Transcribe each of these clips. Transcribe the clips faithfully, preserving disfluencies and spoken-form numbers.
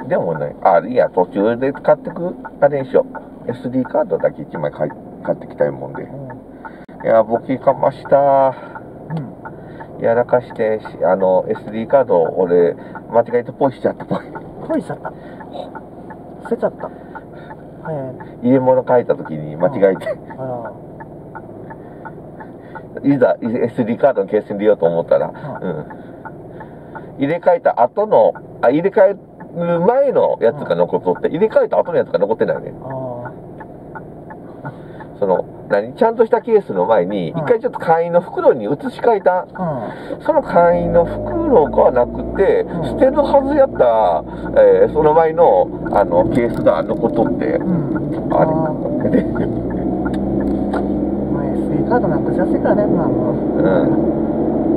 でもね、あ、いや、途中で買ってく、あれにしよう。エスディー カードだけいちまい買い買ってきたいもんで。うん、いや、簿記かました。うん。やらかして、あの、エスディー カード、俺、間違えてポイしちゃった、ポイ。 ポイしちゃった。捨てちゃった。 はい。入れ物書いたときに間違えて。あら。いざ エスディー カードのケースに入れようと思ったら、うん。入れ替えた後の、あ、入れ替える前のやつが残っとって、入れ替えた後のやつが残ってないね。その、何ちゃんとしたケースの前に、一回ちょっと簡易の袋に移し替えた。うん、その簡易の袋がなくて、うん、捨てるはずやった、えー、その前の、あの、ケースが残っとって、うん、あれで。 まあ、エスディー カードなくしやすいからね、まあもう。うん。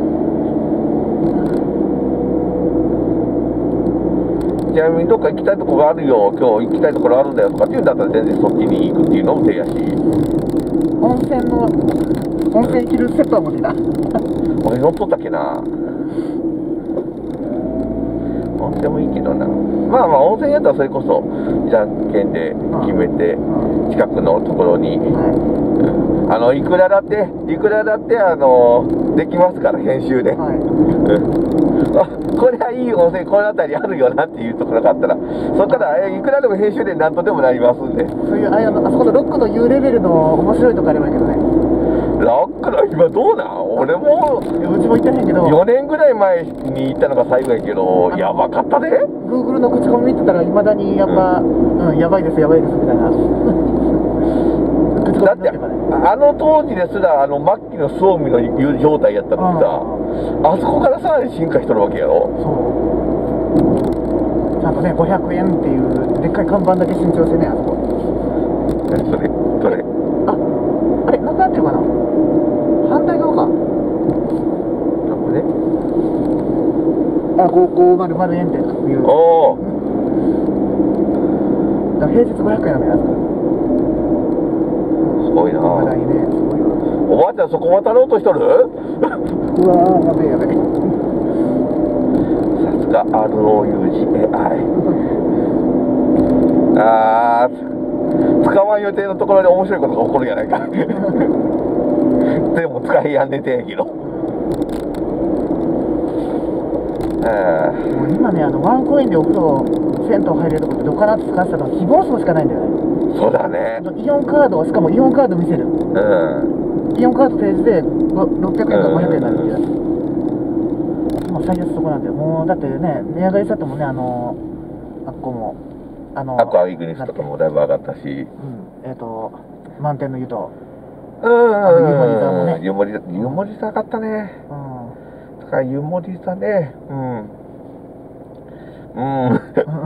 ちなみにどっか行きたいところがあるよ、今日行きたいところあるんだよとかっていうんだったら全然そっちに行くっていうのも手やし。 温泉の、温泉行けるセットは持ってた。 俺乗っとったっけな。温泉もいいけどな。まあまあ温泉やったらそれこそじゃんけんで決めて、近くのところに、うん、あのいくらだっていくらだってあのできますから編集で、はい、あこれはいい温泉この辺りあるよなっていうところがあったらそこからえいくらでも編集で何とでもなりますんで、 そういうああそこのロックの U レベルの面白いとこあればいいけどね。 ロックの今どうなん？俺もうちも行ってへんけどよねんぐらい前に行ったのが最後やけどやばかったで。 Google の口コミ見てたらいまだにやっぱ、うんうん、やばいですやばいですみたいなだってあの当時ですらあの末期の装備の状態やったのにさ、あ, あそこからさらに進化しとるわけやろ。 そうちゃんとねごひゃくえんっていうでっかい看板だけ新調してねあそこ。 何それどれ？ ああれ何かなってるかな反対側か。これあごひゃくえんっていうおおだ平日ごひゃくえんなのよあそこ。 すごいな。 まだいいね、すごい。 おばあちゃんそこ渡ろうとしとる？ うわーやべえやべえ。 さすが アールオーユージーエーアイ あー使わん予定のところで面白いことが起こるんやないかでも使いやんでてんやけどあもう今ねあのワンコインでお風呂銭湯入れるとこってどっかなって使ってたの希望層しかないんだよね。 そうだね。 イオンカードしかもイオンカード見せる。うん。イオンカード提示でろっぴゃくえんかごひゃくえんになるってやつ。もう最安そこなんだよ。もうだってね値上がりしたともねあのあっこもあのアクアイグニスとかもだいぶ上がったし。うん。 えっ、ー、と満点の湯と。 うん。湯守座もね。湯守座湯守座上がったね。うん。だから湯守座ね。うん。うん。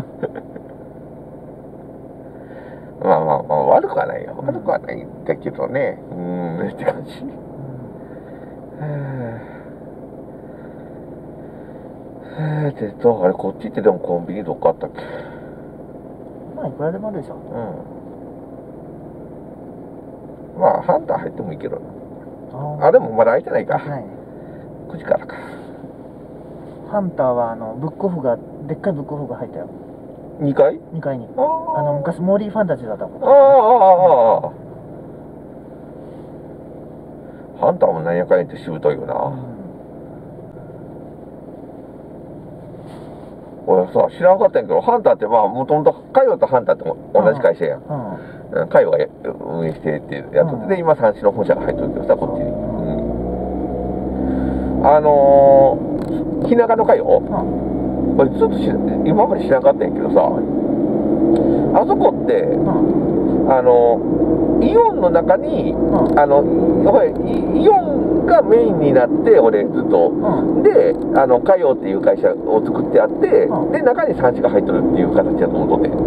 まあまあまあ悪くはないよ。悪くはないんだけどね。うーんって感じ。えーでどうあれこっちってでもコンビニどっかあったっけ？ まあいくらでもあるでしょ。 うん。まあハンター入ってもいいけど。ああでもまだ開いてないか。はい。くじからか。 ハンターはあのブックオフがでっかいブックオフが入ったよ。 にかい？ にかいに。あの昔モーリーファンタジーだったもん。 ああああああ。ハンターも何やかんやってしぶといよな。うん、俺さ知らんかったんやけどハンターってまあもともとカイオとハンターって同じ会社やん。うん、カイオが運営してってやつで、うん、今三種の本社が入ってるけどさこっちに。うん、あのー、日中のカイオ、うん、これずっと知今まで知らんかったんやけどさ。あそこって、うん、あのイオンの中に、うん、あのイオンがメインになって俺ずっと、うん、であのカイオっていう会社を作ってあって、うん、で中に産地が入ってるっていう形だと思ってて、うん、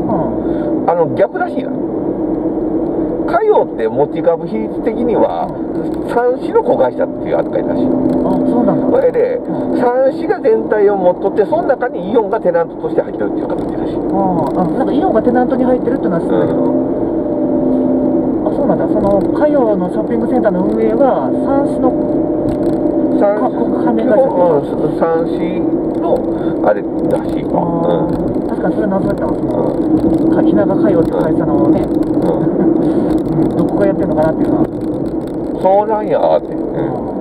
あの逆らしいな。カイオって持ち株比率的には産地の子会社っていう扱いらしい。 あ、そうなんだ。 これで、うん、産地が全体を持っとってその中にイオンがテナントとして入ってるっていう形らしい。 ああ、なんかイオンがテナントに入ってるってのは知ってたけど、うん、あ、そうなんだ。そのカイオのショッピングセンターの運営は産地の三関連会社うん三市のあれらしいわ。 うん、確かにそれ謎だったわ。その日永海洋って会社のね、うん、どこがやってるのかなっていうのは。 そうなんやーって、うん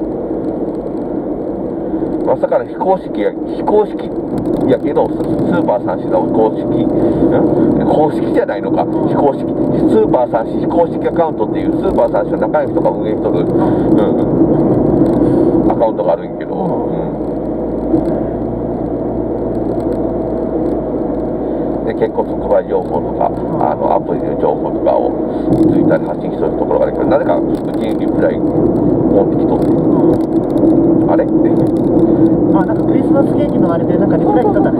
まさかの非公式や非公式やけどスーパー三市の公式、うん、公式じゃないのか、非公式スーパー三市非公式アカウントっていうスーパー三市の仲良い人が運営しとる、うん、アカウントがあるんやけど、うん、で結構特売情報とかあのアプリの情報とかをツイッターで発信してるところがあるけど、なぜかうちにリプライ持ってきとって、あれってあ、なんかクリスマスケーキのあれでなんかリプライ来とったね。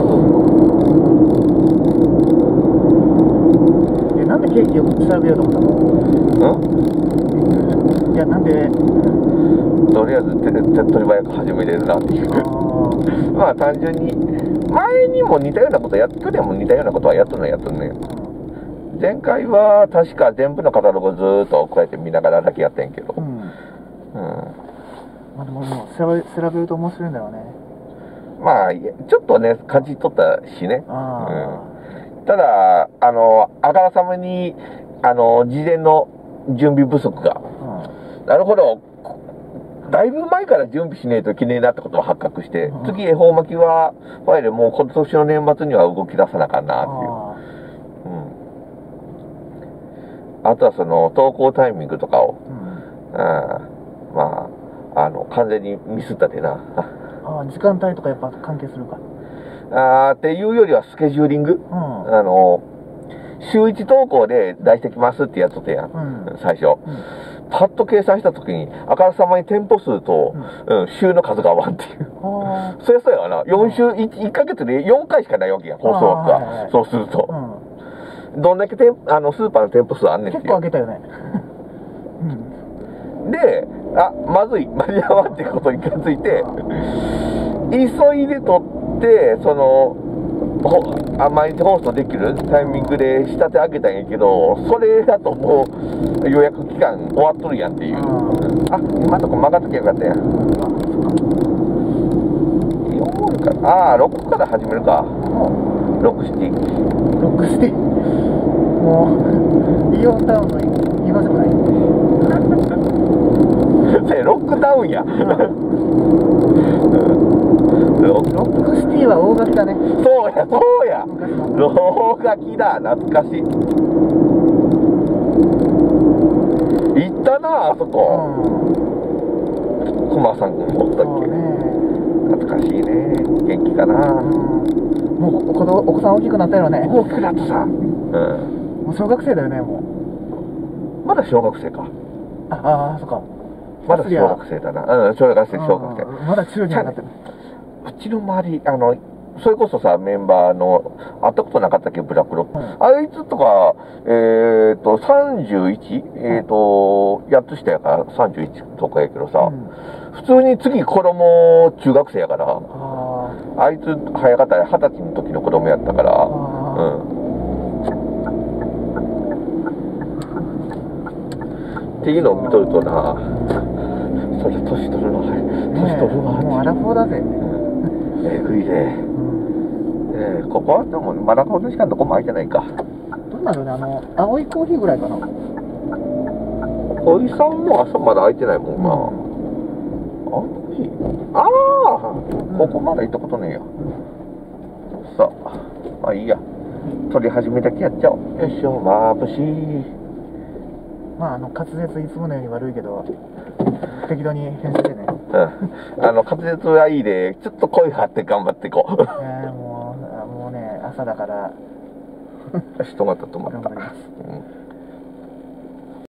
え、なんでケーキを調べようと思ったの？うん？いや、なんでとりあえず手っ取り早く始めれるなっていうまあ単純に前にも似たようなことや去年も似たようなことはやっとるのやっとるね。前回は確か全部のカタログをずーっとこうやって見ながらだけやってんけど、うん、うん、 まあでももう調べ、調べると面白いんだろうね。 まあちょっとね感じ取ったしね、うん、ただあのあからさまにあの事前の準備不足が、うん、なるほどだいぶ前から準備しねえといけねえなってことが発覚して、うん、次恵方巻きはファイルもう今年の年末には動き出さなあかんなっていう、うん、あとはその投稿タイミングとかを、うん、あまああの完全にミスったでなあ時間帯とかやっぱ関係するかあっていうよりはスケジューリング、うん、あの週いち投稿で出してきますってやつとやん、うん、最初、うん、パッと計算した時にあからさまに店舗数と、うんうん、週の数が合わんっていう、そりゃそうやわな、よん週 1, いっかげつでよんかいしかないわけや放送枠が、はいはい、そうすると、うん、どんだけ店あのスーパーの店舗数あんねんっていう結構開けたよね、 うん、であまずい間に合わんっていうことに気がついて急いで撮ってそのあ毎日放送できるタイミングで仕立て上げたんやけど、それだともう予約期間終わっとるやんっていう、あ今のとこ曲がっときゃよかったやん、よんかああろっこから始めるか、ろく、なな、 ろく、ななもうイオンタウンの今じゃないそれロックダウンや、 ロックシティは大垣だね。 そうやそうや大垣だ、懐かしい、行ったなあそこ、クマさんもおったっけ、懐かしいね、元気かな、 もうお子お子さん大きくなったよね。 大きくなったさ、うん、 もう小学生だよね。もうまだ小学生か、 ああそっか、 まだ小学生だな、うん、小学生小学生、 まだ中になってる。 うちの周りあのそれこそさメンバーの会ったことなかったっけブラックロック、うん、あいつとかえっ、ー、とさんじゅういち、えっ、ー、とやっとしたやからさんじゅういちとかやけどさ、うん、普通に次子供中学生やから、あ, あいつ早かったらはたちの時の子供やったから、うんっていうのを見とるとな、それ年取るの年取るわ、 もうアラフォーだぜ、 えぐいね、うんえー、ここはでもまだこの時間どこも空いてないか、 どうなるね、あの青いコーヒーぐらいかな、 おいさんも朝まだ空いてないもんな、うん、ああ、うん、ここまだ行ったことねえや、うん、さあまあいいや、撮り始めだけやっちゃおう、よいしょ、まぶしい、 まああの滑舌いつものように悪いけど適当に編集でね、 うん、あの滑舌はいいでちょっと声張って頑張っていこうえー、もうもうね朝だから人が止まった、 頑張ります、 うん